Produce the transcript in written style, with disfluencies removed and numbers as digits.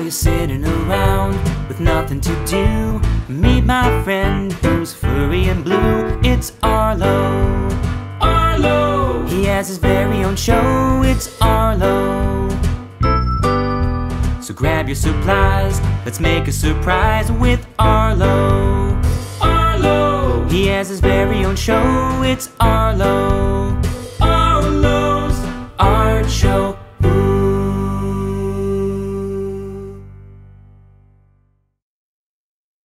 you're sitting around with nothing to do, meet my friend who's furry and blue. It's Arlo. Arlo! He has his very own show. It's Arlo. So grab your supplies, let's make a surprise with Arlo. Arlo! He has his very own show. It's Arlo.